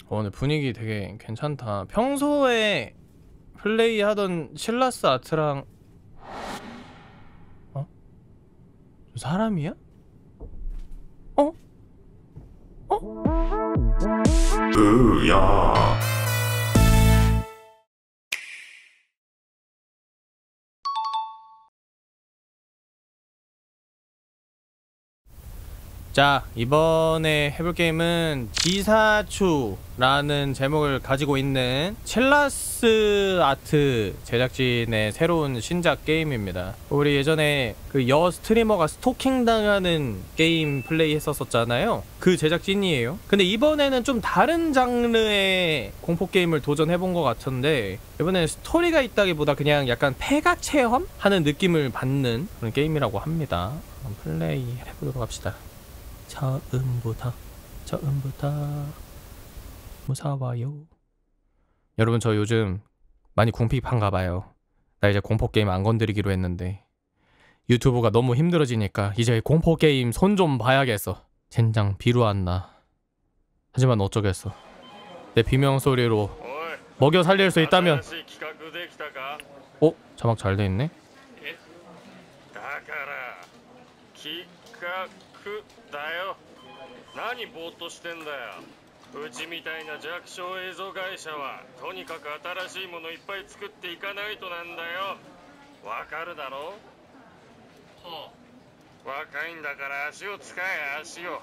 근데 분위기 되게 괜찮다. 평소에 플레이하던 실라스 아트랑 어? 저 사람이야? 어? 어? 으야. 자, 이번에 해볼 게임은 지사추라는 제목을 가지고 있는 첼라스 아트 제작진의 새로운 신작 게임입니다. 우리 예전에 그 여 스트리머가 스토킹 당하는 게임 플레이 했었잖아요. 그 제작진이에요. 근데 이번에는 좀 다른 장르의 공포게임을 도전해본 것 같은데, 이번에는 스토리가 있다기보다 그냥 약간 폐가 체험하는 느낌을 받는 그런 게임이라고 합니다. 한번 플레이 해보도록 합시다. 처음부터 무서워요. 여러분, 저 요즘 많이 궁핍한가봐요. 나 이제 공포게임 안 건드리기로 했는데 유튜브가 너무 힘들어지니까 이제 공포게임 손 좀 봐야겠어. 젠장 비루한나. 하지만 어쩌겠어. 내 비명소리로 먹여 살릴 수 있다면. 어? 자막 잘 돼있네? だよ。何ぼーっとしてんだよ。うちみたいな弱小映像会社はとにかく新しいものいっぱい作っていかないとなんだよ。わかるだろ？はあ。若いんだから足を使え、足を。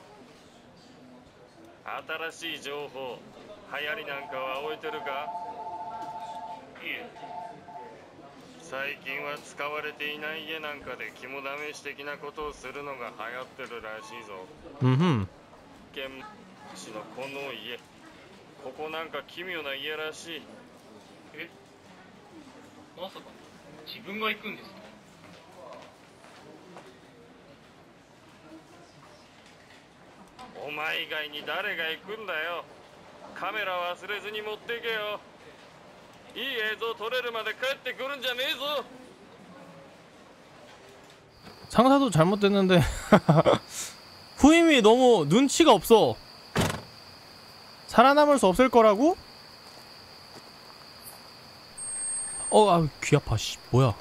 新しい情報、流行りなんかは置いてるか？いえ。最近は使われていない家なんかで肝試し的なことをするのが流行ってるらしいぞ。現地のこの家、ここなんか奇妙な家らしい。え、まさか自分が行くんですか？お前以外に誰が行くんだよ。カメラ忘れずに持ってけよ。いい映像撮れるまで帰ってくるんじゃねえぞ。 상사도 잘못됐는데 후임이 너무 눈치가 없어. 살아남을 수 없을 거라고? 아, 귀 아파. 씨, 뭐야.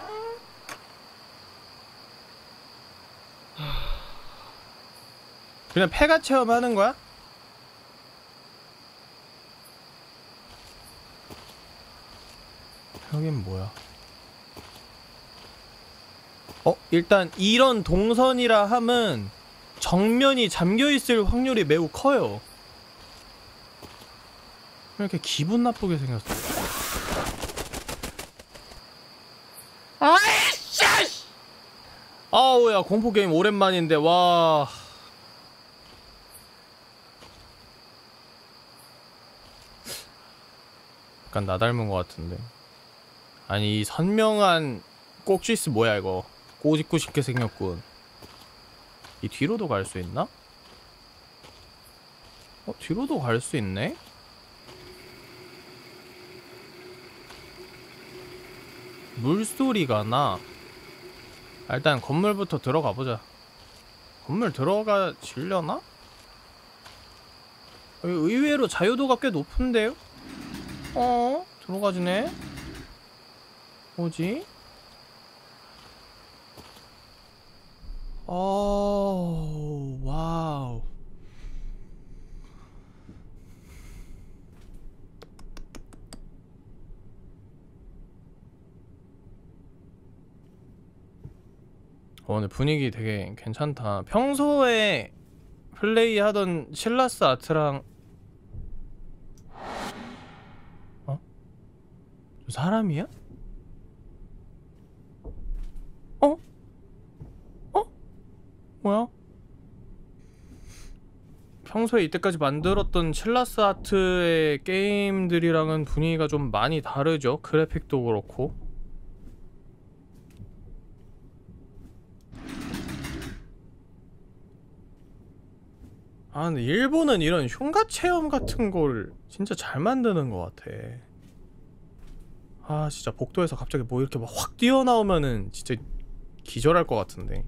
그냥 폐가 체험하는 거야? 여긴 뭐야? 일단 이런 동선이라 함은 정면이 잠겨있을 확률이 매우 커요. 왜 이렇게 기분 나쁘게 생겼어? 아이씨! 아우야, 공포게임 오랜만인데, 와. 약간 나 닮은 것 같은데. 아니, 이 선명한 꼭지스 뭐야 이거. 꼬집고 싶게 생겼군. 이 뒤로도 갈 수 있나? 뒤로도 갈 수 있네? 물소리가 나. 일단 건물부터 들어가 보자. 건물 들어가지려나? 의외로 자유도가 꽤 높은데요? 들어가지네? 뭐지? 와우. 근데 분위기 되게 괜찮다. 평소에 플레이하던 실라스 아트랑 저 사람이야? 뭐야? 평소에 이때까지 만들었던 첼라스 아트의 게임들이랑은 분위기가 좀 많이 다르죠? 그래픽도 그렇고. 근데 일본은 이런 흉가 체험 같은 걸 진짜 잘 만드는 것 같아. 진짜 복도에서 갑자기 뭐 이렇게 막 확 뛰어나오면은 진짜 기절할 것 같은데.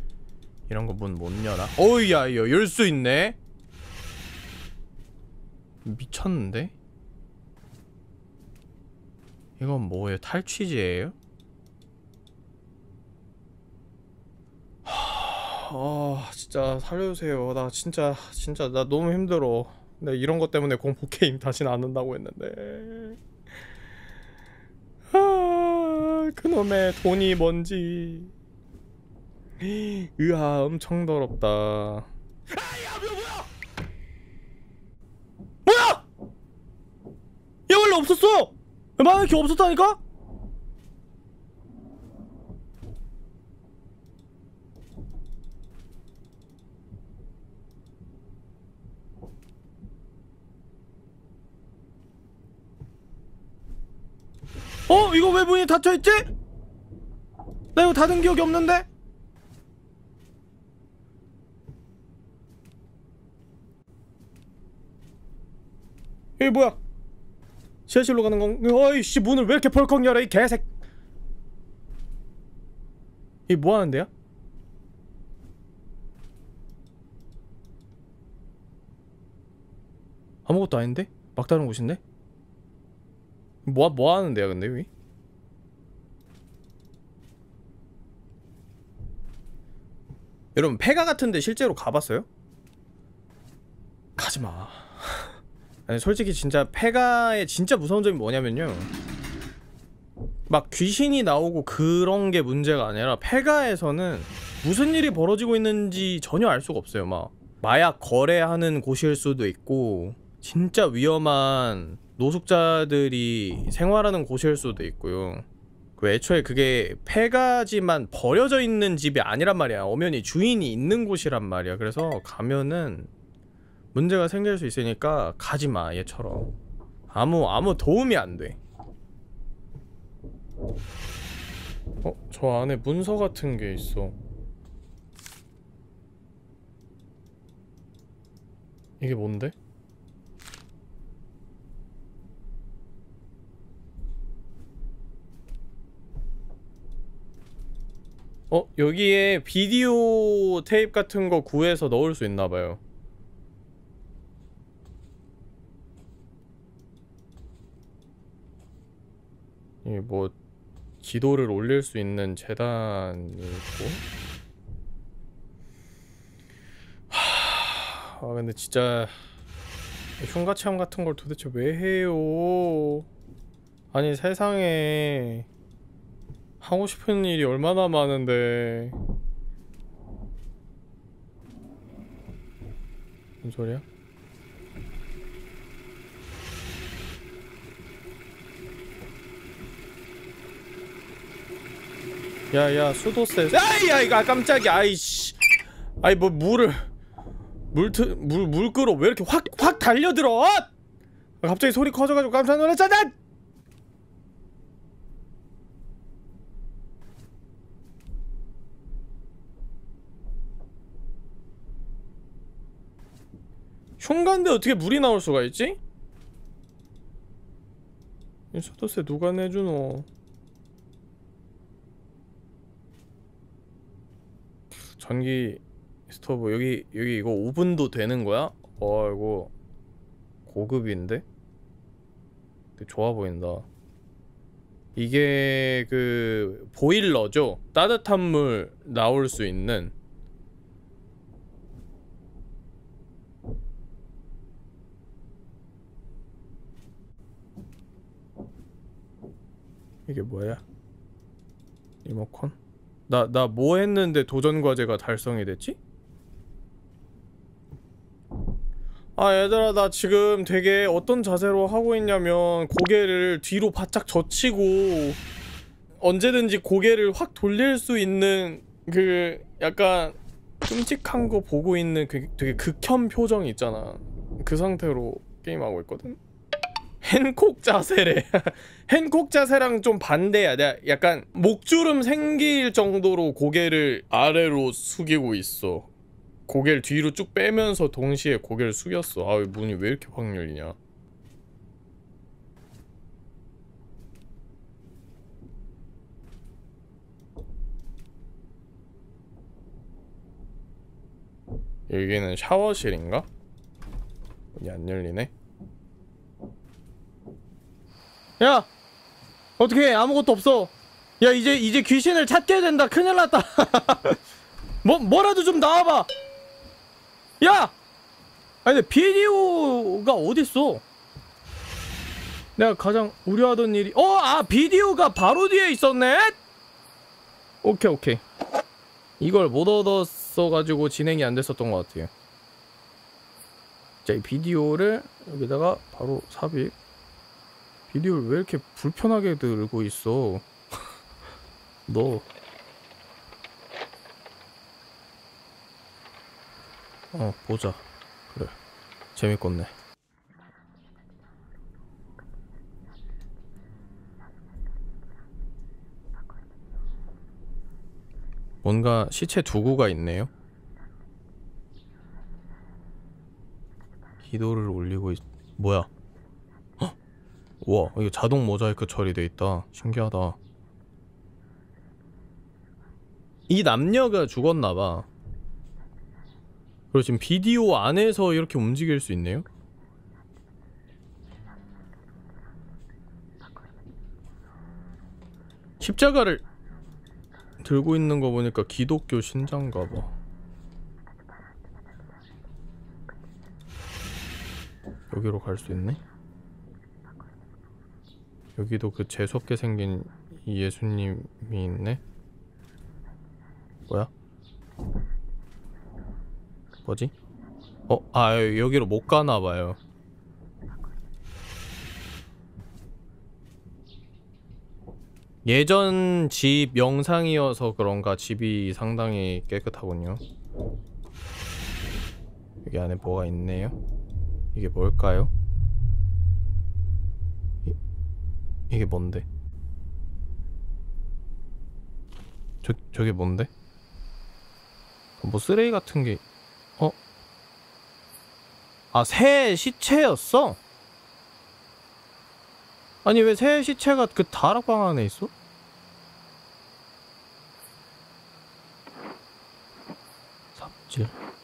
이런 거 문 못 열어? 어이야, 이거 열 수 있네? 미쳤는데? 이건 뭐예요? 탈취제예요? 진짜 살려주세요. 나 진짜 나 너무 힘들어. 나 이런 것 때문에 공포 게임 다시는 안 한다고 했는데. 그놈의 돈이 뭔지. 으아, 엄청 더럽다. 야, 뭐야? 뭐야? 얘 원래 없었어. 만약에 없었다니까? 이거 왜 문이 닫혀있지? 나 이거 닫은 기억이 없는데? 이게 뭐야? 지하실로 가는 건? 어이씨, 문을 왜 이렇게 벌컥 열어 이 개색. 이게 뭐 하는데요? 아무것도 아닌데? 막다른 곳인데? 뭐 하는데요 근데 여기? 여러분 폐가 같은데 실제로 가봤어요? 가지마. 아니 솔직히 진짜 폐가의 진짜 무서운 점이 뭐냐면요, 막 귀신이 나오고 그런 게 문제가 아니라 폐가에서는 무슨 일이 벌어지고 있는지 전혀 알 수가 없어요. 막 마약 거래하는 곳일 수도 있고 진짜 위험한 노숙자들이 생활하는 곳일 수도 있고요. 애초에 그게 폐가지만 버려져 있는 집이 아니란 말이야. 엄연히 주인이 있는 곳이란 말이야. 그래서 가면은 문제가 생길 수 있으니까 가지마. 얘처럼 아무 도움이 안 돼. 저 안에 문서 같은 게 있어. 이게 뭔데? 여기에 비디오 테이프 같은 거 구해서 넣을 수 있나봐요. 이게 뭐 기도를 올릴 수 있는 제단이 있고. 근데 진짜 흉가 체험 같은 걸 도대체 왜 해요? 아니 세상에 하고 싶은 일이 얼마나 많은데. 무슨 소리야? 야야 수도세. 아이야 이거 깜짝이야. 아이씨. 아이 뭐 물 끓어 왜 이렇게 확 달려들어? 갑자기 소리 커져가지고 깜짝 놀랐잖아. 흉가인데 어떻게 물이 나올 수가 있지? 이 수도세 누가 내주노? 전기 스토브 여기 이거 오븐도 되는 거야? 이거 고급인데? 되게 좋아 보인다. 이게 그 보일러죠? 따뜻한 물 나올 수 있는. 이게 뭐야? 리모컨? 나 뭐 했는데 도전 과제가 달성이 됐지? 얘들아 나 지금 되게 어떤 자세로 하고 있냐면 고개를 뒤로 바짝 젖히고 언제든지 고개를 확 돌릴 수 있는 그 약간 끔찍한 거 보고 있는 그 되게 극혐 표정 있잖아. 그 상태로 게임하고 있거든? 핸콕 자세래. 핸콕 자세랑 좀 반대야. 내가 약간 목주름 생길 정도로 고개를 아래로 숙이고 있어. 고개를 뒤로 쭉 빼면서 동시에 고개를 숙였어. 문이 왜 이렇게 확 열리냐. 여기는 샤워실인가? 문이 안 열리네. 야! 어떻게 아무것도 없어. 야, 이제 귀신을 찾게 된다. 큰일 났다. 뭐라도 좀 나와봐. 야! 아니, 근데 비디오가 어딨어? 내가 가장 우려하던 일이 비디오가 바로 뒤에 있었네? 오케이. 이걸 못 얻었어가지고 진행이 안 됐었던 것 같아요. 자, 이 비디오를 여기다가 바로 삽입. 비디오를 왜 이렇게 불편하게 들고 있어? 너. 보자. 그래. 재밌겠네. 뭔가 시체 두구가 있네요. 기도를 올리고 뭐야? 헉! 우와, 이거 자동 모자이크 처리돼 있다. 신기하다. 이 남녀가 죽었나봐. 그리고 지금 비디오 안에서 이렇게 움직일 수 있네요? 십자가를 들고 있는 거 보니까 기독교 신자인가봐. 여기로 갈 수 있네? 여기도 그 재수없게 생긴 예수님이 있네? 뭐야? 뭐지? 여기로 못 가나봐요. 예전 집 영상이어서 그런가 집이 상당히 깨끗하군요. 여기 안에 뭐가 있네요? 이게 뭘까요? 이게 뭔데? 저게 뭔데? 뭐 쓰레기 같은 게 새 시체였어? 아니 왜 새 시체가 그 다락방 안에 있어? 삽질.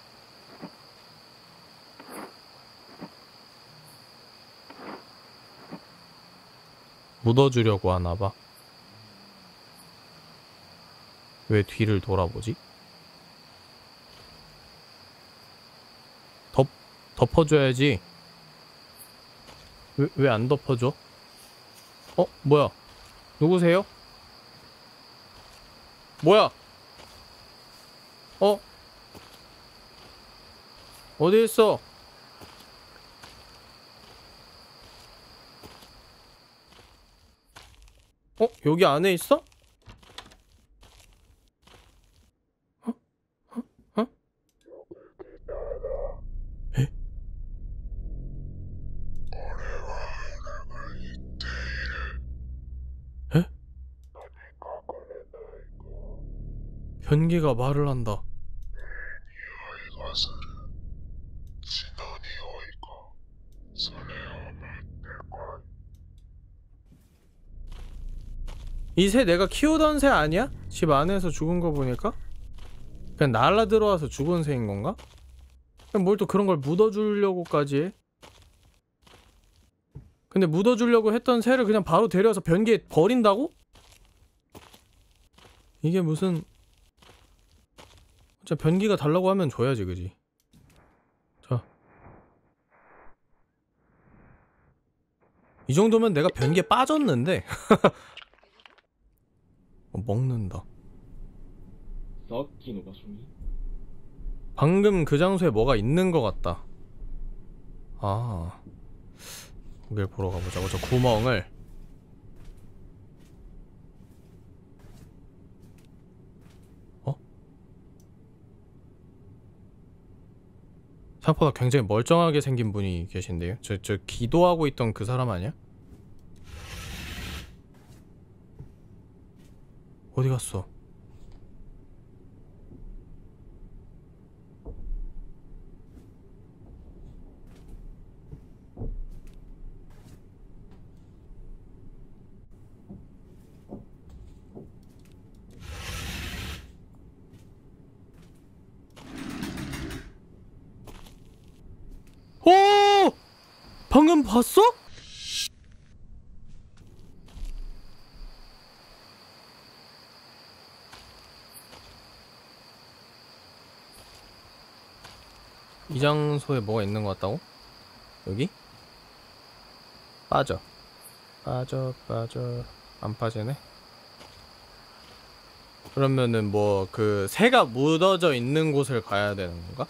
묻어주려고 하나봐. 왜 뒤를 돌아보지? 덮어줘야지. 왜 안 덮어줘? 뭐야? 누구세요? 뭐야? 어디 있어? 여기 안에 있어? 에? 에? 변기가 말을 한다. 이 새 내가 키우던 새 아니야? 집 안에서 죽은 거 보니까? 그냥 날라 들어와서 죽은 새인 건가? 뭘 또 그런 걸 묻어주려고까지 해? 근데 묻어주려고 했던 새를 그냥 바로 데려와서 변기에 버린다고? 이게 무슨... 진짜 변기가 달라고 하면 줘야지, 그지? 자, 이 정도면 내가 변기에 빠졌는데? 먹는다. 방금 그 장소에 뭐가 있는 것 같다. 거길 보러 가보자고. 저 구멍을. 생각보다 굉장히 멀쩡하게 생긴 분이 계신데요. 저 기도하고 있던 그 사람 아니야? 어디 갔어? 오! 방금 봤어? 이 장소에 뭐가 있는 것 같다고? 여기? 빠져. 빠져. 안 빠지네. 그러면은 뭐 그 새가 묻어져 있는 곳을 가야 되는 건가?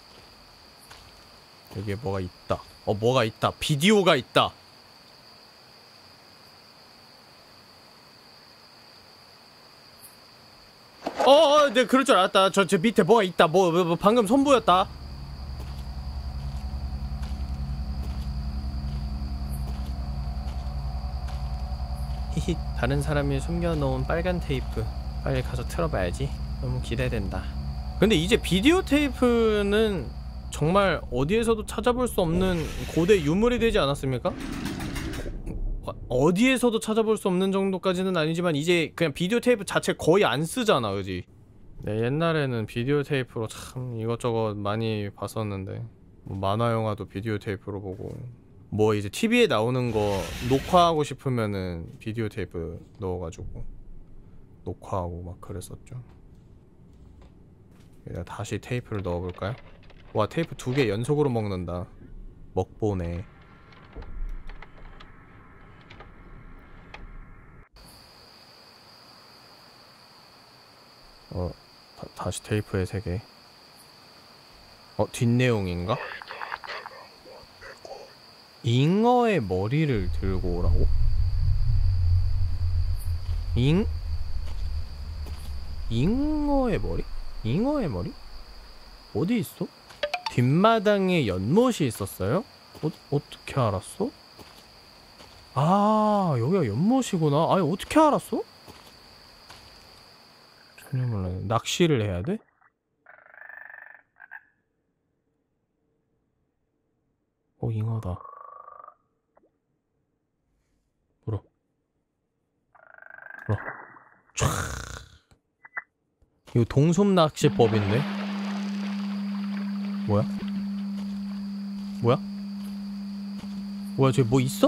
여기에 뭐가 있다. 뭐가 있다. 비디오가 있다. 네, 그럴 줄 알았다. 저 밑에 뭐가 있다. 뭐 방금 선보였다. 히히, 다른 사람이 숨겨놓은 빨간 테이프. 빨리 가서 틀어봐야지. 너무 기대된다. 근데 이제 비디오 테이프는 정말 어디에서도 찾아볼 수 없는 고대 유물이 되지 않았습니까? 어디에서도 찾아볼 수 없는 정도까지는 아니지만 이제 그냥 비디오 테이프 자체 거의 안 쓰잖아, 그지? 네, 옛날에는 비디오 테이프로 참 이것저것 많이 봤었는데 뭐 만화 영화도 비디오 테이프로 보고 뭐 이제 TV에 나오는 거 녹화하고 싶으면은 비디오 테이프 넣어가지고 녹화하고 막 그랬었죠. 여기다 다시 테이프를 넣어볼까요? 와, 테이프 2개 연속으로 먹는다. 먹보네. 다시 테이프에 3개. 뒷내용인가? 잉어의 머리를 들고 오라고? 잉어의 머리? 잉어의 머리? 어디 있어? 뒷마당에 연못이 있었어요? 어떻게 알았어? 아, 여기가 연못이구나. 아니, 어떻게 알았어? 전혀 몰라요. 낚시를 해야 돼? 잉어다. 물어. 촤. 이거 동숲 낚시법인데? 뭐야? 저기 뭐 있어?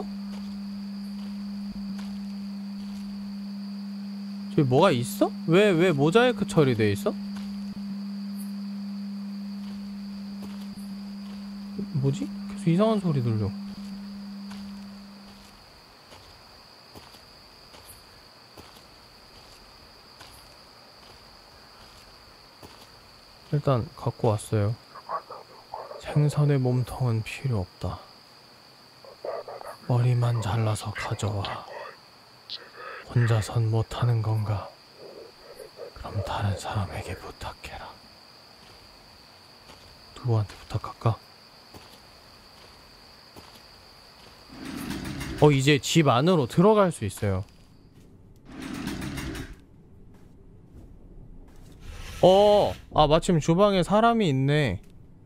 저기 뭐가 있어? 왜 모자이크 처리돼 있어? 뭐지? 계속 이상한 소리 들려. 일단 갖고 왔어요. 생선의 몸통은 필요 없다. 머리만 잘라서 가져와. 혼자선 못하는 건가? 그럼 다른 사람에게 부탁해라. 누구한테 부탁할까? 이제 집 안으로 들어갈 수 있어요. 마침 주방에 사람이 있네.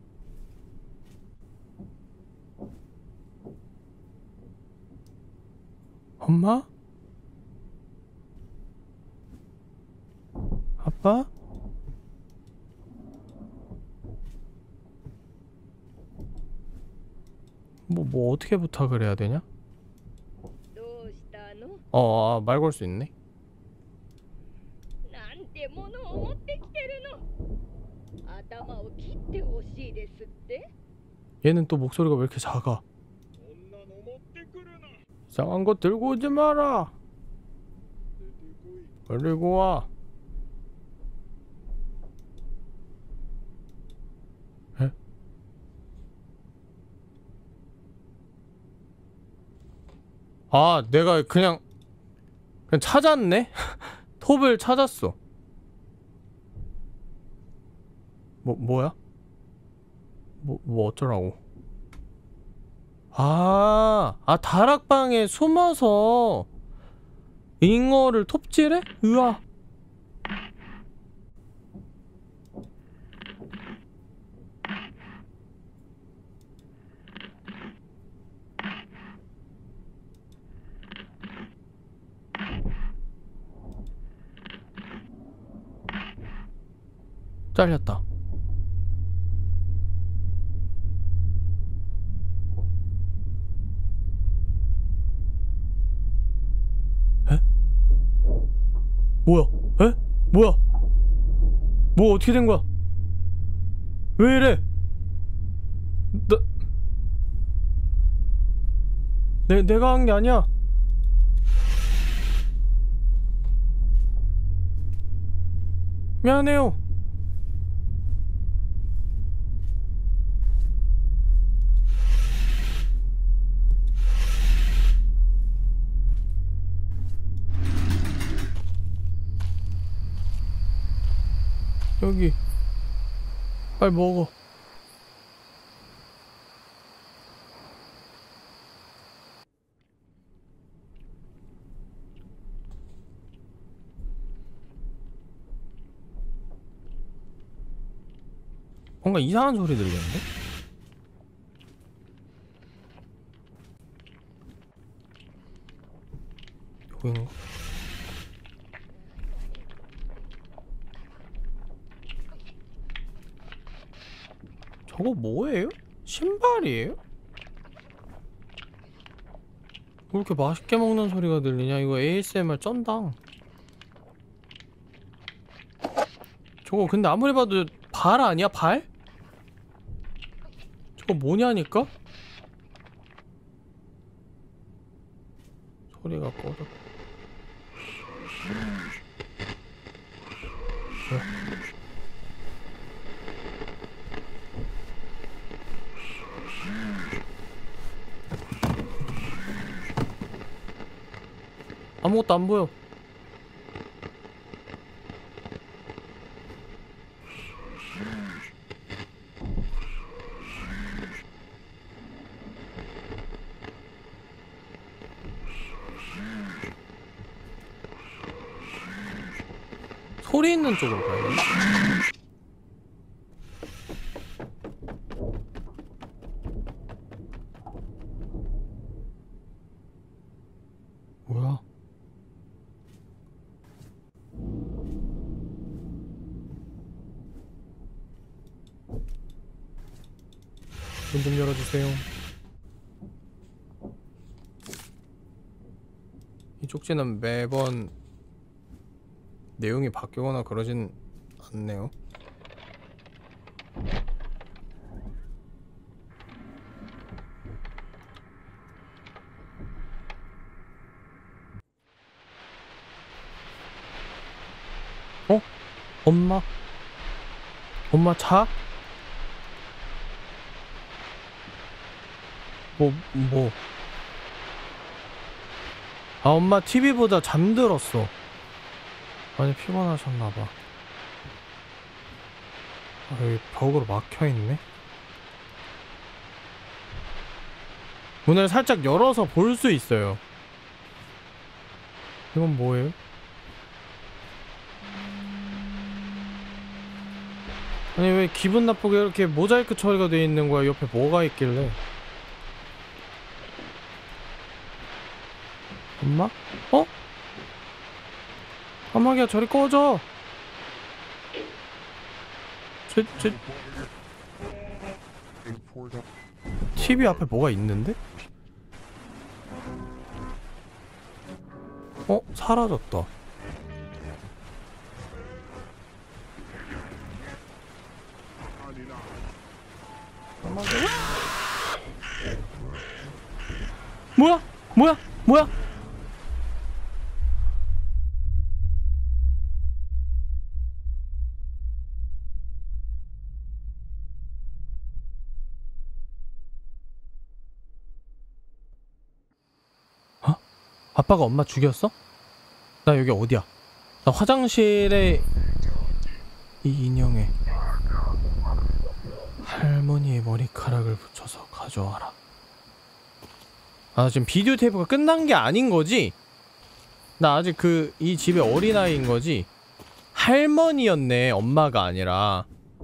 엄마? 아빠? 뭐 어떻게 부탁을 해야 되냐? 말 걸 수 있네. 얘는 또 목소리가 왜 이렇게 작아? 이상한 거 들고 오지 마라. 그리고 와. 에? 내가 그냥 찾았네? 톱을 찾았어. 뭐야? 뭐 어쩌라고. 다락방에 숨어서 잉어를 톱질해? 으아. 잘렸다. 뭐야? 뭐야? 뭐 어떻게 된 거야? 왜 이래? 내가 한 게 아니야. 미안해요. 여기 빨리 먹어. 뭔가 이상한 소리 들리는데? 여긴가? 저거 뭐예요? 신발이에요? 왜 이렇게 맛있게 먹는 소리가 들리냐? 이거 ASMR 쩐당. 저거 근데 아무리 봐도 발 아니야? 발? 저거 뭐냐니까? 소리가 꺼져. 아무것도 안 보여. 소리 있는 쪽으로 가야겠네. 뭐야? 문 좀 열어주세요. 이 쪽지는 매번 내용이 바뀌거나 그러진 않네요. 어? 엄마? 엄마 자? 뭐? 아, 엄마 TV 보다 잠들었어. 많이 피곤하셨나봐. 아, 여기 벽으로 막혀있네? 문을 살짝 열어서 볼 수 있어요. 이건 뭐예요? 아니 왜 기분 나쁘게 이렇게 모자이크 처리가 돼 있는 거야? 옆에 뭐가 있길래? 엄마? 어? 까마귀야 저리 꺼져! TV 앞에 뭐가 있는데? 어? 사라졌다. 뭐야? 뭐야? 뭐야? 어? 아빠가 엄마 죽였어? 나 여기 어디야? 나 화장실에 이 인형에 할머니의 머리카락을 붙여서 가져와라. 아, 지금 비디오 테이프가 끝난 게 아닌 거지? 나 아직 이 집의 어린아이인 거지? 할머니였네, 엄마가 아니라.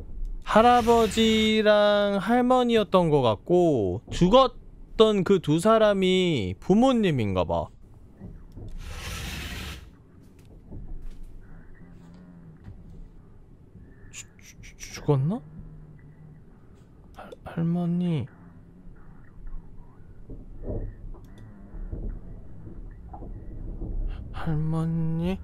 할아버지랑 할머니였던 것 같고, 죽었던 그 두 사람이 부모님인가 봐. 죽었나? 할머니. 할머니?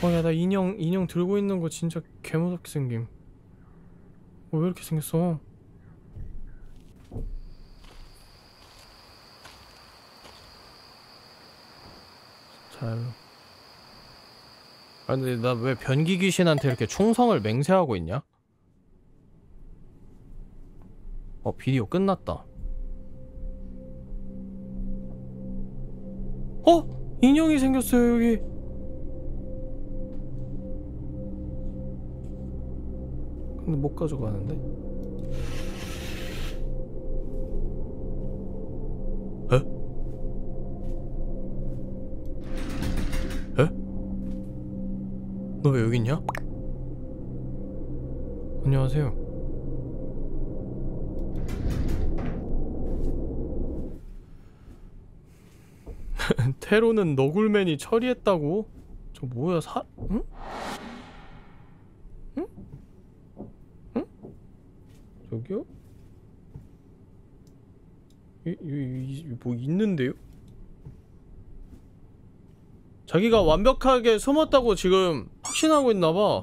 야, 나 인형 들고 있는 거 진짜 개무섭게 생김. 왜 이렇게 생겼어? 잘. 아, 근데 나 왜 변기 귀신한테 이렇게 충성을 맹세하고 있냐? 비디오 끝났다. 인형이 생겼어요, 여기. 근데 못 가져가는데? 에? 에? 너 왜 여기 있냐? 안녕하세요. 테로는 너굴맨이 처리했다고? 저 뭐야, 응? 응? 응? 저기요? 뭐 있는데요? 자기가 완벽하게 숨었다고 지금 확신하고 있나봐.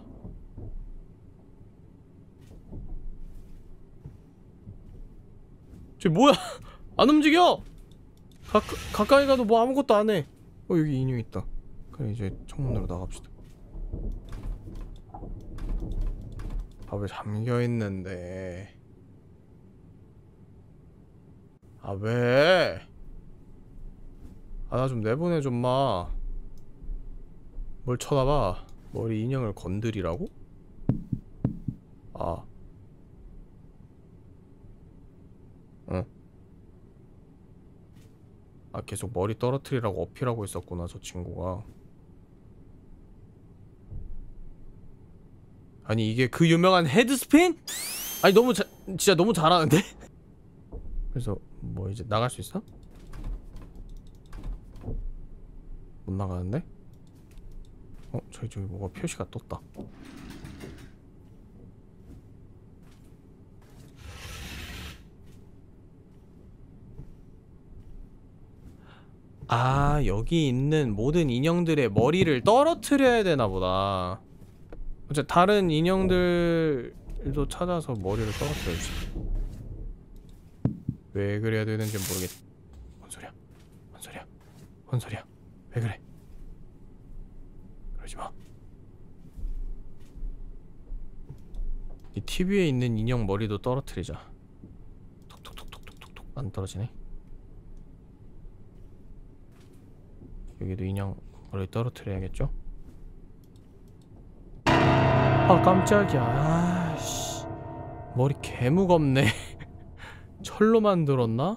쟤 뭐야? 안 움직여! 가까이 가도 뭐 아무것도 안 해. 여기 인형 있다. 그래, 이제 창문으로 나갑시다. 왜 잠겨 있는데? 왜? 나 좀 내보내 좀 마. 뭘 쳐다봐? 머리 인형을 건드리라고? 응? 계속 머리 떨어뜨리라고 어필하고 있었구나, 저 친구가. 아니, 이게 그 유명한 헤드스핀? 아니, 진짜 너무 잘하는데? 그래서 뭐 이제 나갈 수 있어? 못 나가는데? 저기 뭐가 표시가 떴다. 여기 있는 모든 인형들의 머리를 떨어뜨려야 되나 보다. 다른 인형들도 찾아서 머리를 떨어뜨려야지. 왜 그래야 되는지 모르겠. 뭔 소리야? 왜 그래? 그러지 마. 이 TV에 있는 인형 머리도 떨어뜨리자. 톡톡톡톡톡톡. 안 떨어지네. 여기도 인형 머리 떨어뜨려야겠죠? 깜짝이야. 씨. 머리 개 무겁네. 철로 만들었나?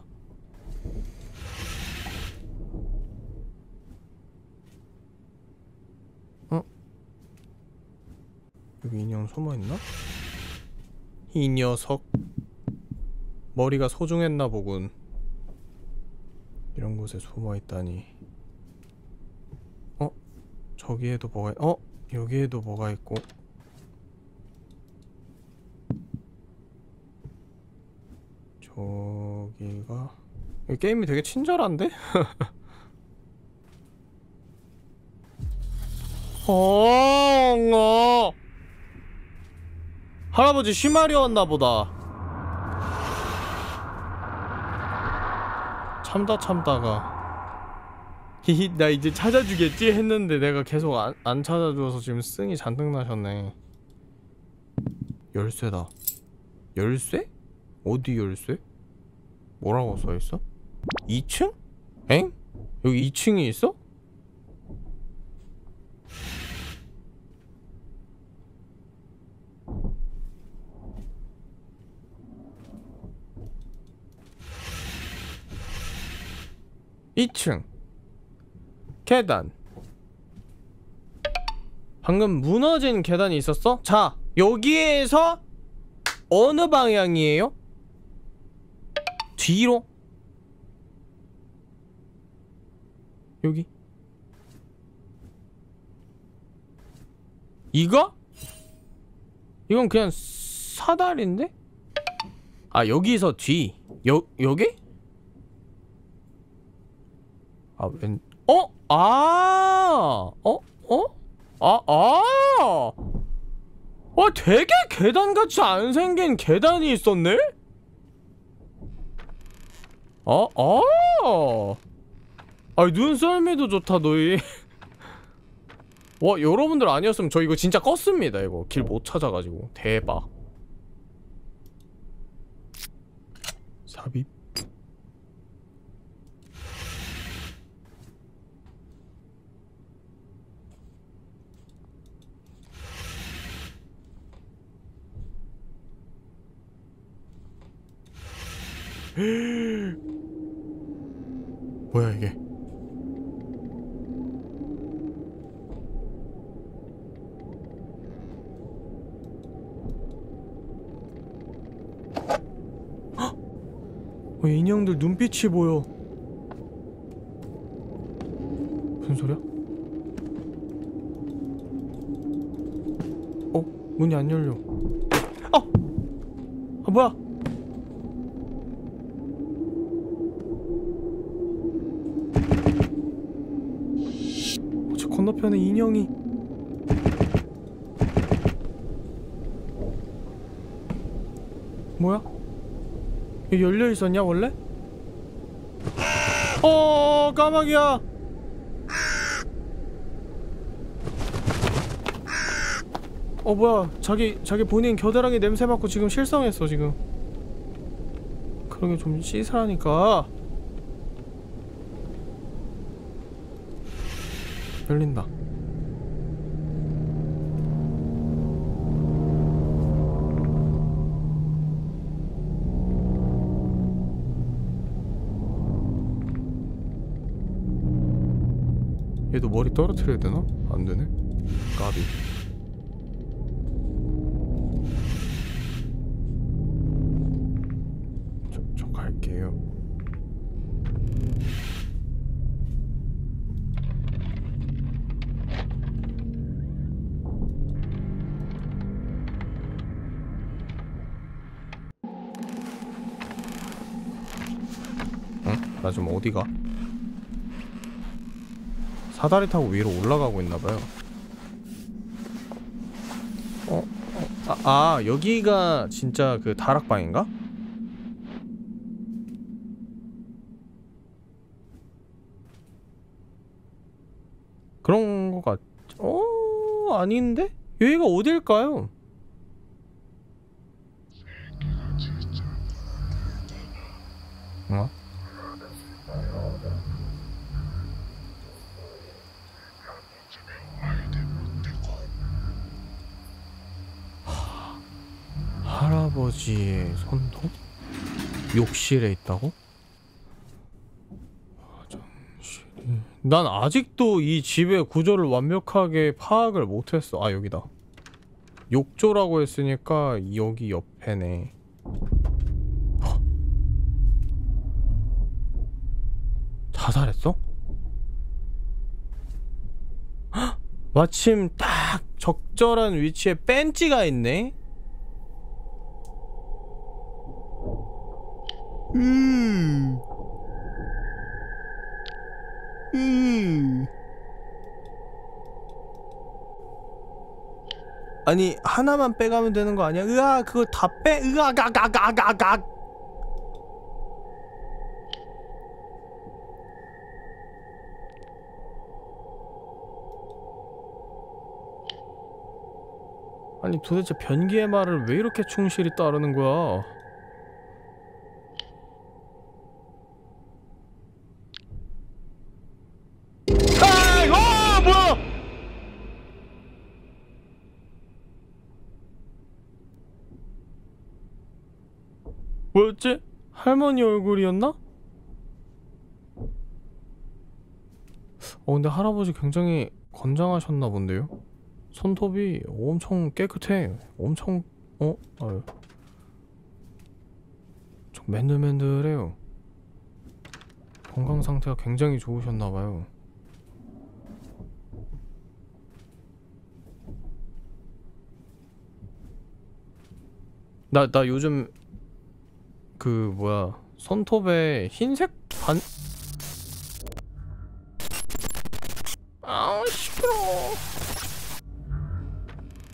여기 인형 숨어있나? 이 녀석 머리가 소중했나 보군. 이런 곳에 숨어있다니. 저기에도 뭐가 여기에도 뭐가 있고. 저기가 이 게임이 되게 친절한데? 할아버지 쉬마리였나 보다. 참다가 나 이제 찾아주겠지 했는데 내가 계속 안 찾아줘서 지금 승이 잔뜩 나셨네. 열쇠다. 열쇠? 어디 열쇠? 뭐라고 써있어? 2층? 엥? 여기 2층이 있어? (2층) 계단. 방금 무너진 계단이 있었어? 자, 여기에서 어느 방향이에요? 뒤로? 여기? 이거? 이건 그냥 사다리인데? 여기서 뒤. 여기? 되게 계단같이 안 생긴 계단이 있었네? 눈썰미도 좋다, 너희. 와, 여러분들 아니었으면 저 이거 진짜 껐습니다, 이거. 길 못 찾아가지고. 대박. 삽입. 뭐야 이게? 인형들 눈빛이 보여. 무슨 소리야? 문이 안 열려. 뭐야? 저 건너편에 인형이. 뭐야? 여기 열려 있었냐 원래? 까마귀야. 뭐야, 자기 본인 겨드랑이 냄새 맡고 지금 실성했어 지금. 그러게 좀 씻으라니까. 열린다. 얘도 머리 떨어뜨려야 되나? 안 되네. 까비. 저 갈게요. 응? 나 지금 어디가? 사다리 타고 위로 올라가고 있나봐요. 여기가 진짜 그 다락방인가? 그런 거 같... 아닌데? 여기가 어딜까요? 할아버지의 손톱? 욕실에 있다고? 화장실이... 난 아직도 이 집의 구조를 완벽하게 파악을 못했어. 여기다. 욕조라고 했으니까 여기 옆에네. 자살했어? 마침 딱 적절한 위치에 벤치가 있네? 아니 하나만 빼가면 되는 거 아니야? 그거 다 빼? 가가가가가가. 아니 도대체 변기의 말을 왜 이렇게 충실히 따르는 거야? 뭐야! 뭐였지? 할머니 얼굴이었나? 근데 할아버지 굉장히 건장하셨나 본데요? 손톱이 엄청 깨끗해. 엄청 좀 맨들맨들해요. 건강 상태가 굉장히 좋으셨나봐요. 나 요즘 그 뭐야 손톱에 흰색 반... 아우 시끄러워.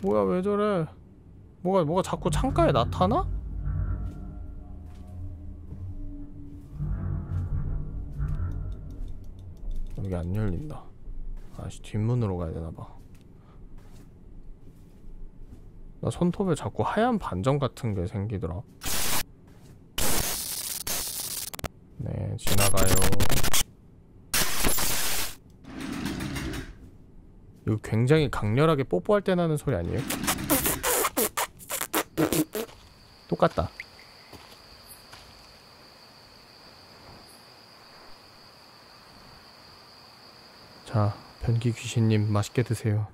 뭐야 왜 저래? 뭐가 자꾸 창가에 나타나? 여기 안 열린다. 아씨 뒷문으로 가야 되나봐. 나 손톱에 자꾸 하얀 반점 같은 게 생기더라. 네, 지나가요. 이거 굉장히 강렬하게 뽀뽀할 때 나는 소리 아니에요? 똑같다. 자, 변기 귀신님 맛있게 드세요.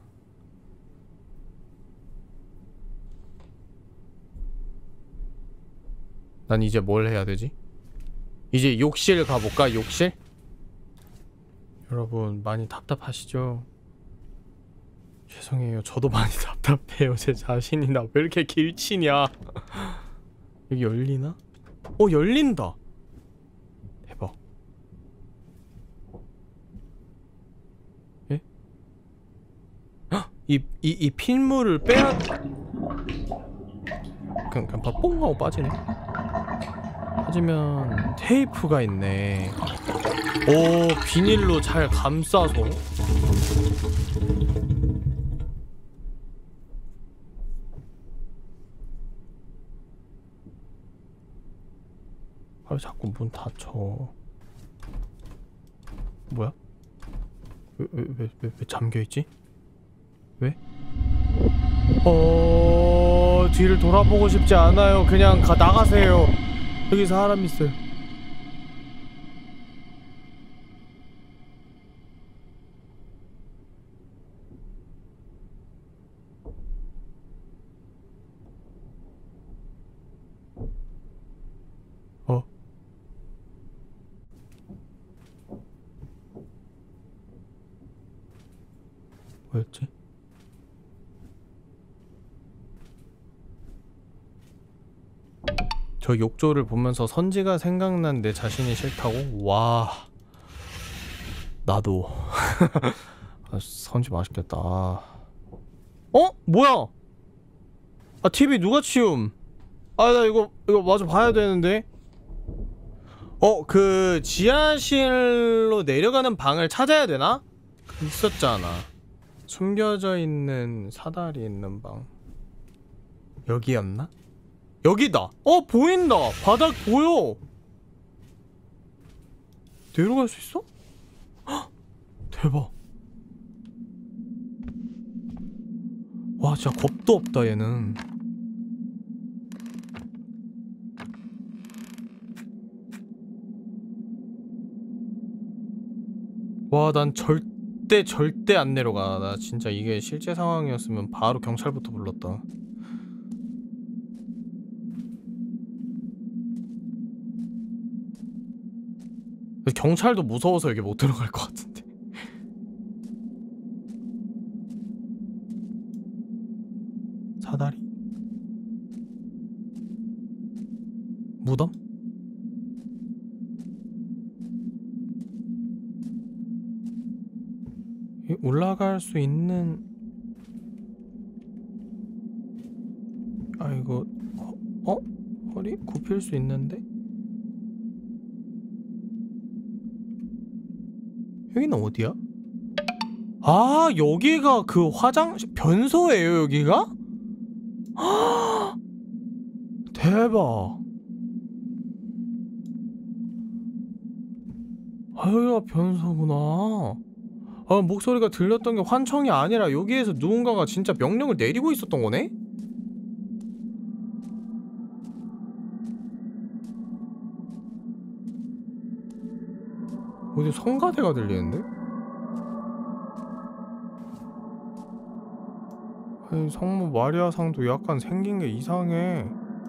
난 이제 뭘 해야 되지? 이제 욕실 가볼까? 욕실? 여러분 많이 답답하시죠? 죄송해요. 저도 많이 답답해요. 제 자신이 나 왜 이렇게 길치냐. 여기 열리나? 열린다. 대박. 예? 헉! 이 필물을 빼야 그냥 뽕 하고 빠지네. 빠지면 테이프가 있네. 오, 비닐로 잘 감싸서. 아, 자꾸 문 닫혀. 뭐야? 왜 잠겨있지? 왜? 뒤를 돌아보고 싶지 않아요. 그냥 나가세요. 여기 사람 있어요. 뭐였지? 저 욕조를 보면서 선지가 생각난 내 자신이 싫다고? 와, 나도. 아, 선지 맛있겠다. 뭐야? 아, TV 누가 치움? 아, 나 이거 마저 봐야 되는데. 그 지하실로 내려가는 방을 찾아야 되나? 있었잖아. 숨겨져 있는 사다리 있는 방. 여기였나? 여기다! 보인다! 바닥 보여! 내려갈 수 있어? 헉! 대박. 와, 진짜 겁도 없다, 얘는. 와, 난 절대 안 내려가. 나 진짜 이게 실제 상황이었으면 바로 경찰부터 불렀다. 경찰도 무서워서 여기 못 들어갈 것 같은데. 사다리? 무덤? 올라갈 수 있는... 아, 이거... 허리? 굽힐 수 있는데? 여기는 어디야? 아, 여기가 그 화장실... 변소예요, 여기가? 대박. 아, 여기가 변소구나. 아, 목소리가 들렸던 게 환청이 아니라 여기에서 누군가가 진짜 명령을 내리고 있었던 거네? 어디 성가대가 들리는데? 아니, 성모 마리아상도 약간 생긴 게 이상해.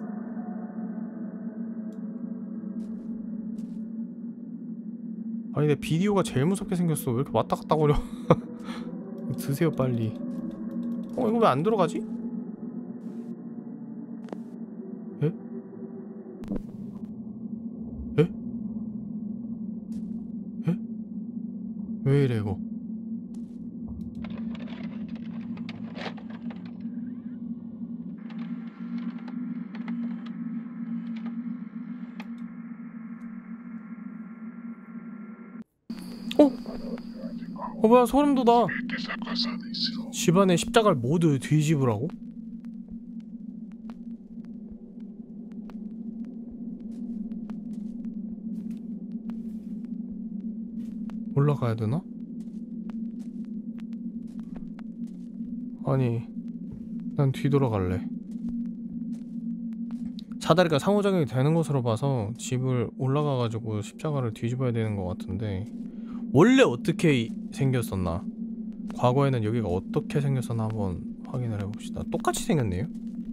아니, 내 비디오가 제일 무섭게 생겼어. 왜 이렇게 왔다 갔다 거려? 드세요, 빨리. 이거 왜 안 들어가지? 에? 에? 에? 왜 이래, 이거? 뭐야, 소름 돋아. 집안의 십자가를 모두 뒤집으라고? 올라가야 되나? 아니, 난 뒤돌아갈래. 사다리가 상호작용이 되는 것으로 봐서 집을 올라가가지고 십자가를 뒤집어야 되는 것 같은데, 원래 어떻게 생겼었나? 과거에는 여기가 어떻게 생겼었나 한번 확인을 해봅시다. 똑같이 생겼네요?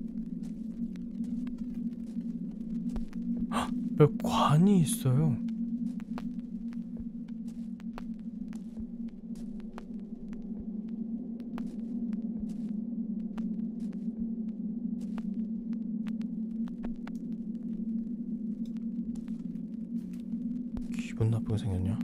헉! 여기 관이 있어요. 기분 나쁘게 생겼냐?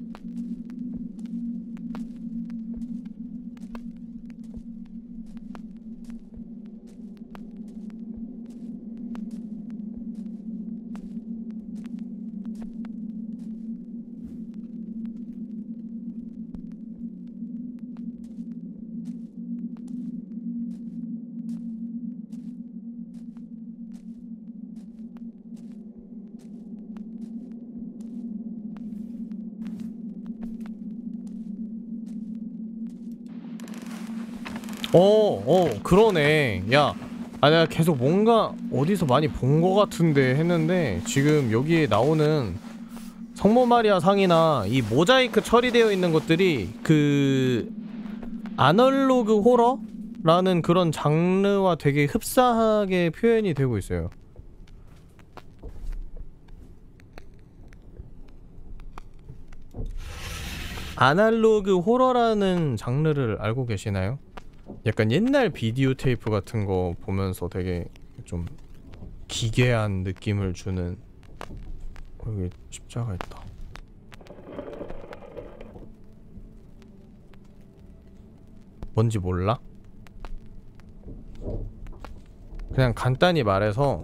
그러네. 야, 내가 계속 뭔가 어디서 많이 본 거 같은데 했는데, 지금 여기에 나오는 성모 마리아 상이나 이 모자이크 처리되어 있는 것들이 그 아날로그 호러라는 그런 장르와 되게 흡사하게 표현이 되고 있어요. 아날로그 호러라는 장르를 알고 계시나요? 약간 옛날 비디오 테이프 같은 거 보면서 되게 좀 기괴한 느낌을 주는. 여기 십자가 있다. 뭔지 몰라? 그냥 간단히 말해서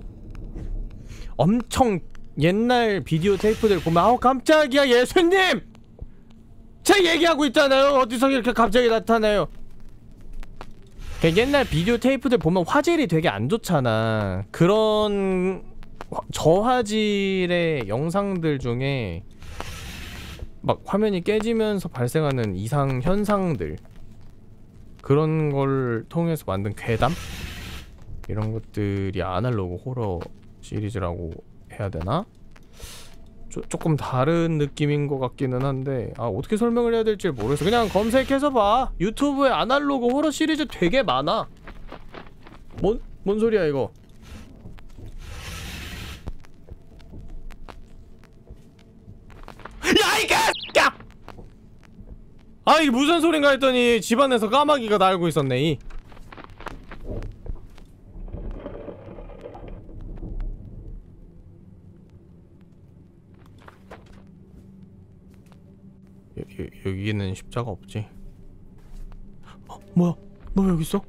엄청 옛날 비디오 테이프들 보면 아우 깜짝이야 예수님! 제가 얘기하고 있잖아요. 어디서 이렇게 갑자기 나타나요. 옛날 비디오 테이프들 보면 화질이 되게 안 좋잖아. 그런 저화질의 영상들 중에 막 화면이 깨지면서 발생하는 이상 현상들, 그런 걸 통해서 만든 괴담? 이런 것들이 아날로그 호러 시리즈라고 해야 되나? 조금 다른 느낌인 것 같기는 한데, 어떻게 설명을 해야 될지 모르겠어. 그냥 검색해서 봐. 유튜브에 아날로그 호러 시리즈 되게 많아. 뭔 소리야 이거. 야 이게! 이게 무슨 소린가 했더니 집안에서 까마귀가 날고 있었네. 여기는 십자가 없지. 뭐야? 너 여기 있어?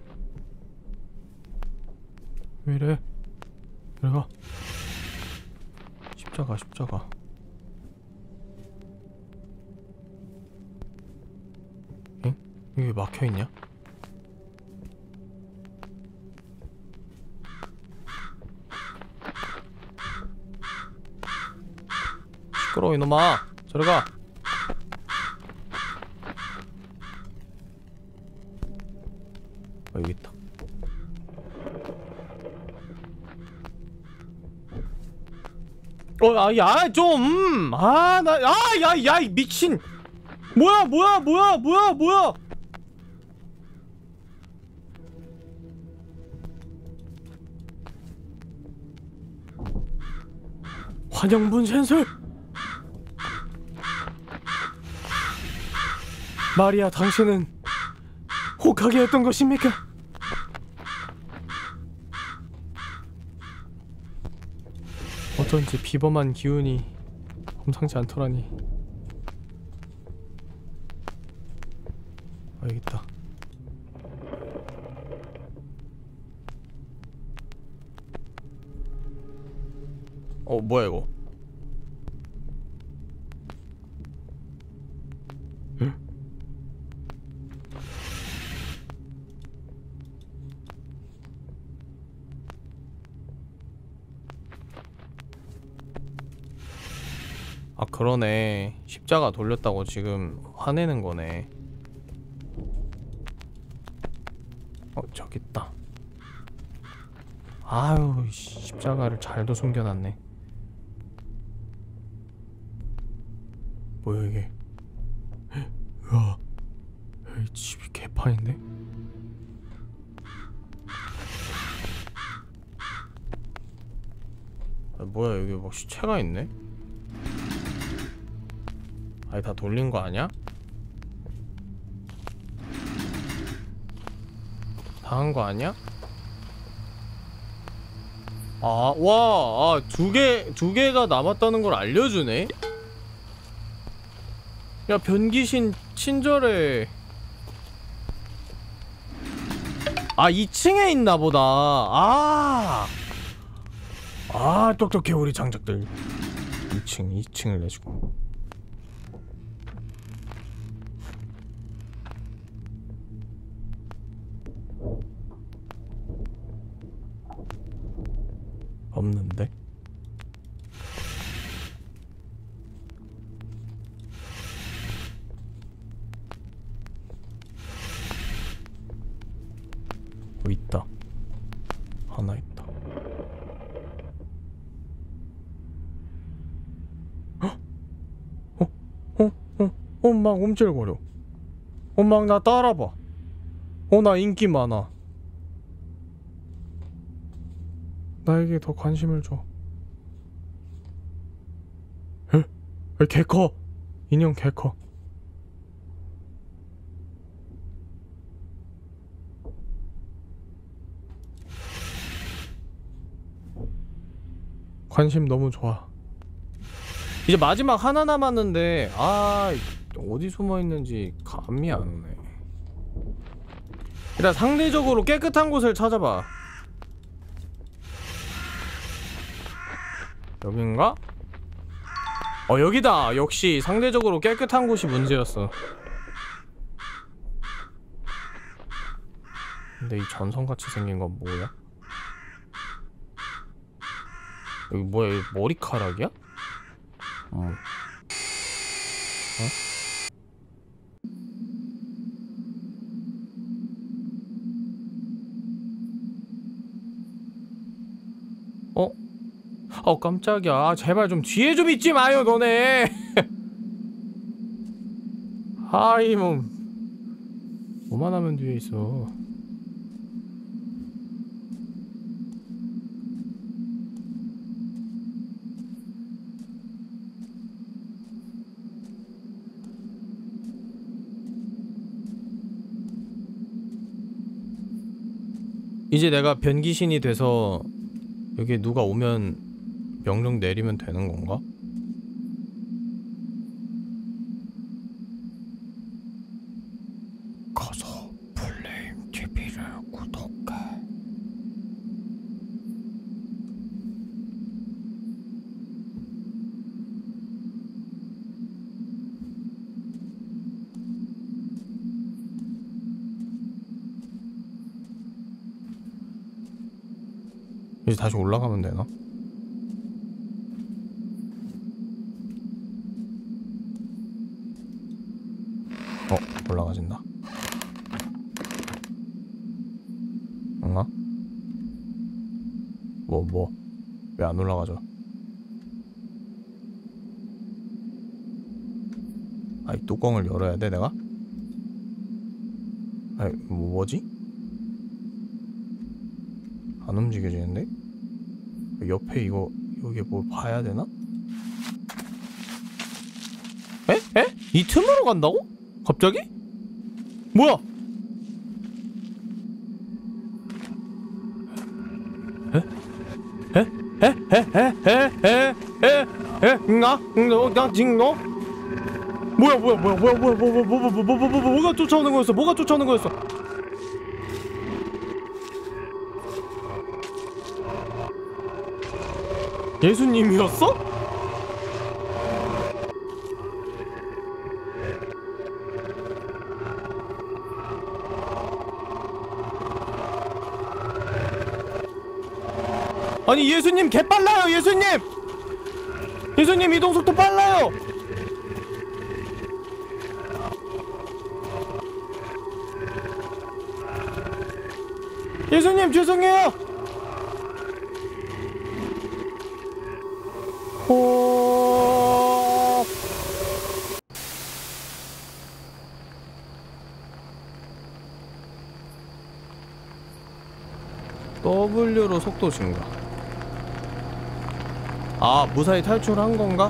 왜 이래? 내가 십자가. 응? 여기 왜 막혀있냐? 시끄러워 이놈아. 저리가. 여기 있다. 야 좀. 야 이 미친. 뭐야. 환영분 센설. 마리아, 당신은 혹하게 했던 것입니까? 어쩐지 비범한 기운이 범상치 않더라니. 여기 있다. 뭐야 이거? 아 그러네. 십자가 돌렸다고 지금 화내는 거네. 저기 있다. 아유 십자가를 잘도 숨겨놨네. 뭐야 이게. 으아, 이 집이 개판인데? 뭐야 여기 뭐 시체가 있네? 아니 다 돌린 거 아니야? 다 한 거 아니야? 아, 와, 두 개가 남았다는 걸 알려주네? 야, 변기신 친절해. 아, 2층에 있나 보다. 똑똑해, 우리 장작들. 2층을 내주고. 없는데? 있다. 하나 있다. 막 움찔거려. 막 나 따라봐. 나 인기 많아. 나에게 더 관심을 줘. 개 커. 인형 개 커. 관심 너무 좋아. 이제 마지막 하나 남았는데 어디 숨어있는지 감이 안 오네. 일단 상대적으로 깨끗한 곳을 찾아봐. 여긴가? 여기다! 역시 상대적으로 깨끗한 곳이 문제였어. 근데 이 전선같이 생긴 건 뭐야? 여기 뭐야? 여기 머리카락이야? 깜짝이야. 제발 좀 뒤에 좀 있지 마요, 너네. 뭐만 하면 뒤에 있어. 이제 내가 변기신이 돼서 여기 누가 오면 명령 내리면 되는 건가? 가서 플레임 TV를 구독해. 이제 다시 올라가면 되나? 올라가진다. 응아? 왜 안 올라가죠? 이 뚜껑을 열어야 돼, 내가? 뭐지? 안 움직여지는데? 옆에 여기 뭐 봐야 되나? 에? 이 틈으로 간다고? 갑자기? 뭐야? 뭐가 쫓아오는 거였어? 뭐가 쫓아오는 거였어? 예수님이었어? 아니 예수님 개빨라요 예수님! 예수님 이동 속도 빨라요. 예수님 죄송해요. 호... W로 속도 증가. 아, 무사히 탈출한 건가?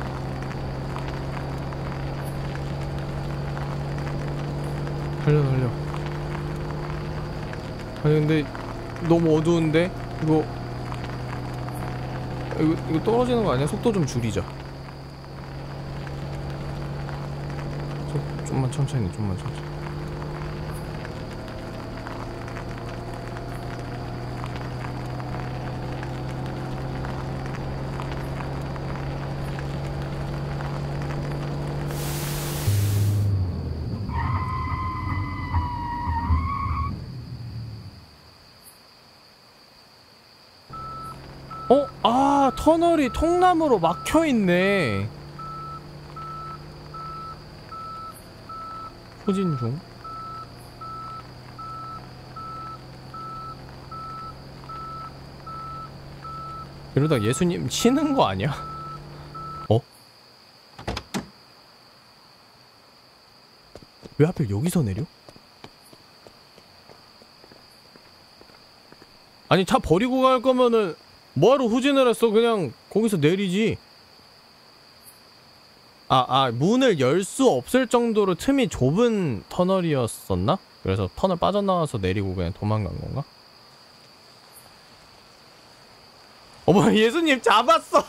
달려. 아니 근데 너무 어두운데? 이거 떨어지는 거 아니야? 속도 좀 줄이자. 좀만 천천히. 아, 터널이 통나무로 막혀있네. 후진 중. 이러다 예수님 치는 거 아니야? 어? 왜 하필 여기서 내려? 아니, 차 버리고 갈 거면은 뭐하러 후진을 했어? 그냥 거기서 내리지. 문을 열 수 없을 정도로 틈이 좁은 터널이었었나? 그래서 터널 빠져나와서 내리고 그냥 도망간 건가? 어머, 예수님 잡았어!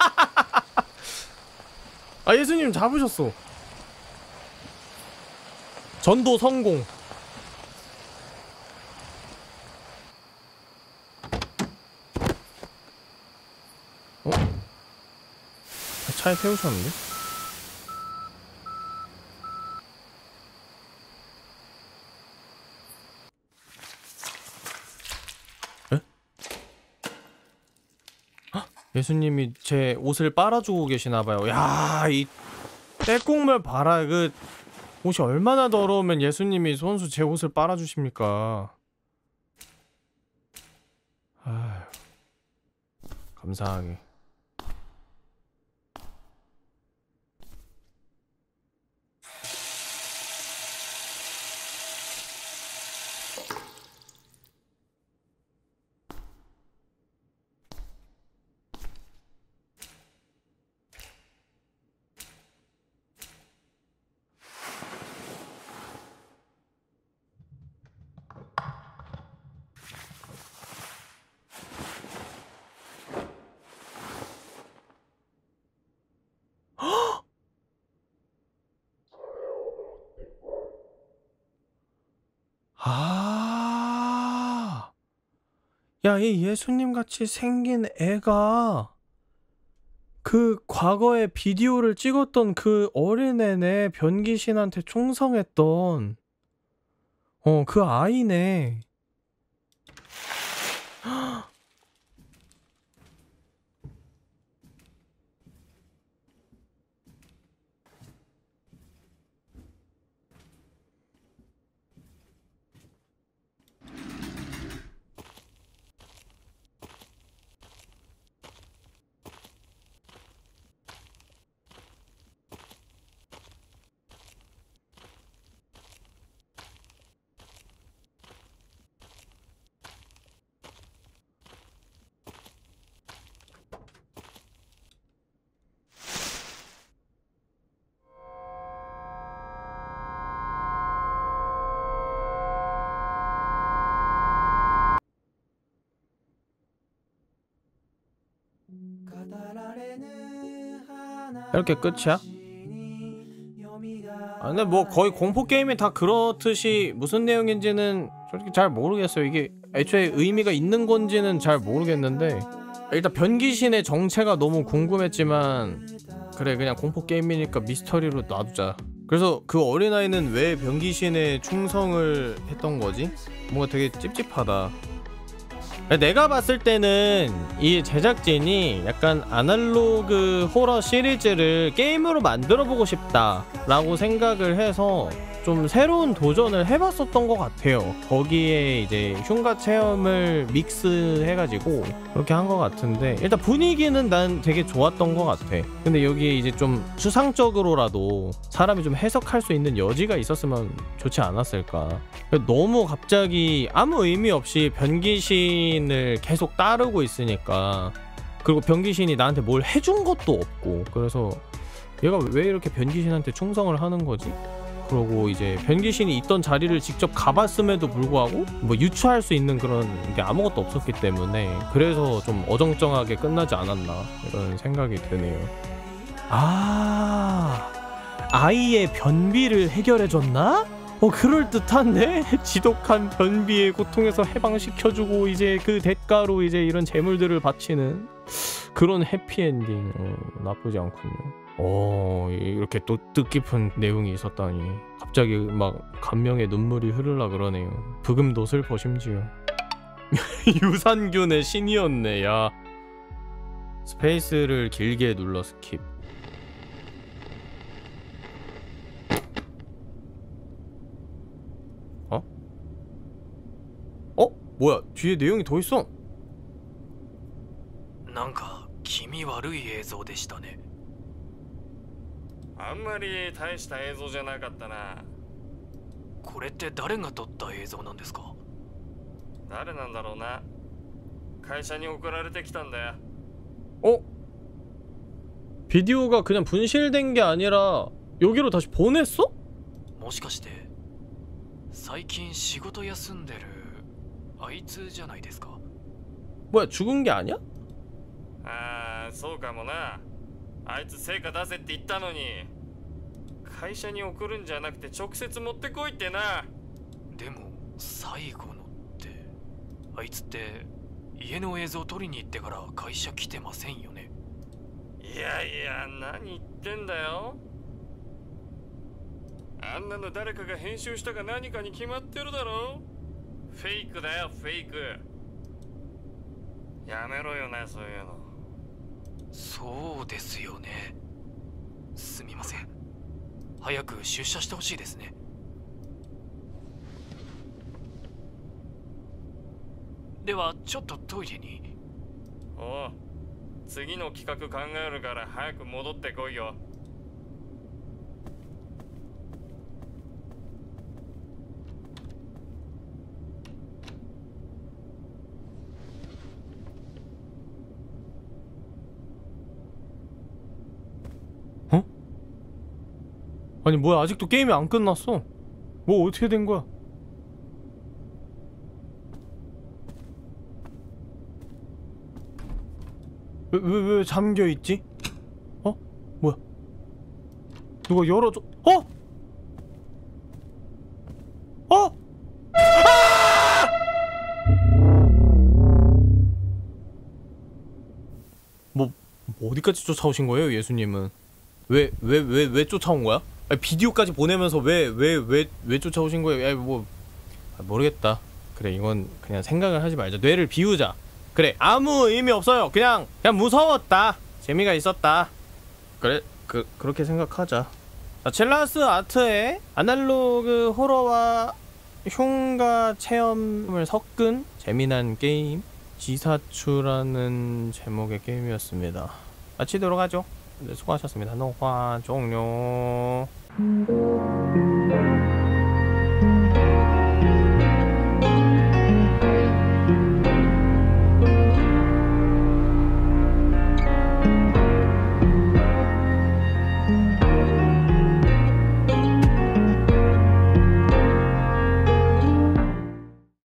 아, 예수님 잡으셨어. 전도 성공. 차에 태우셨는데? 에? 헉, 예수님이 제 옷을 빨아주고 계시나봐요. 야, 이 때국물 봐라. 그 옷이 얼마나 더러우면 예수님이 손수 제 옷을 빨아주십니까? 아휴, 감사하게. 아, 야, 이 예수님 같이 생긴 애가 그 과거에 비디오를 찍었던 그 어린애네. 변기신한테 충성했던 그 아이네. 이렇게 끝이야? 아, 근데 뭐 거의 공포게임이 다 그렇듯이 무슨 내용인지는 솔직히 잘 모르겠어요. 이게 애초에 의미가 있는 건지는 잘 모르겠는데, 일단 변기신의 정체가 너무 궁금했지만 그래, 그냥 공포게임이니까 미스터리로 놔두자. 그래서 그 어린아이는 왜 변기신에 충성을 했던 거지? 뭔가 되게 찝찝하다. 내가 봤을 때는 이 제작진이 약간 아날로그 호러 시리즈를 게임으로 만들어보고 싶다라고 생각을 해서 좀 새로운 도전을 해봤었던 것 같아요. 거기에 이제 흉가 체험을 믹스해가지고 그렇게 한 것 같은데, 일단 분위기는 난 되게 좋았던 것 같아. 근데 여기에 이제 좀 추상적으로라도 사람이 좀 해석할 수 있는 여지가 있었으면 좋지 않았을까. 너무 갑자기 아무 의미 없이 변기신을 계속 따르고 있으니까, 그리고 변기신이 나한테 뭘 해준 것도 없고, 그래서 얘가 왜 이렇게 변기신한테 충성을 하는 거지? 그러고 이제 변기신이 있던 자리를 직접 가봤음에도 불구하고 뭐 유추할 수 있는 그런 게 아무것도 없었기 때문에, 그래서 좀 어정쩡하게 끝나지 않았나 이런 생각이 드네요. 아이의 변비를 해결해줬나? 그럴듯한데? 지독한 변비의 고통에서 해방시켜주고 이제 그 대가로 이제 이런 재물들을 바치는 그런 해피엔딩. 나쁘지 않군요. 이렇게 또 뜻깊은 내용이 있었다니 갑자기 막 감명의 눈물이 흐르려 그러네요. 부금도 슬퍼 심지어. 유산균의 신이었네. 야, 스페이스를 길게 눌러 스킵. 뭐야, 뒤에 내용이 더 있어. なんか気味悪い映像でしたね。 あんまり大した映像じゃなかったな。 これって誰が撮った映像なんですか？ 誰なんだろうな。会社に送られてきたんだよ。 비디오가 그냥 분실된 게 아니라 여기로 다시 보냈어? もしかして最近仕事休んでるあいつじゃないですか？ 뭐야, 죽은 게 아니야? ああ、そうかもな。あいつ成果出せって言ったのに、会社に送るんじゃなくて直接持ってこいってな。 でも最後のって、あいつって家の映像撮りに行ってから会社来てませんよね？ いやいや、何言ってんだよ。あんなの誰かが編集したか何かに決まってるだろ。フェイクだよ、フェイク。やめろよな、そういうの。 そうですよね。すみません。早く出社してほしいですね。ではちょっとトイレに。 おう、次の企画考えるから早く戻ってこいよ。 아니 뭐야, 아직도 게임이 안 끝났어. 뭐 어떻게 된 거야? 왜 잠겨 있지? 뭐야? 누가 열어줘? 뭐 어디까지 쫓아오신 거예요, 예수님은? 왜 쫓아온 거야? 아니, 비디오까지 보내면서 왜 쫓아오신 거예요? 모르겠다. 그래, 이건 그냥 생각을 하지 말자. 뇌를 비우자. 그래, 아무 의미 없어요. 그냥 무서웠다. 재미가 있었다. 그래, 그렇게 생각하자. 자, 첼라스 아트의 아날로그 호러와 흉가 체험을 섞은 재미난 게임 지사추라는 제목의 게임이었습니다. 마치도록 하죠. 네, 수고하셨습니다. 녹화 종료.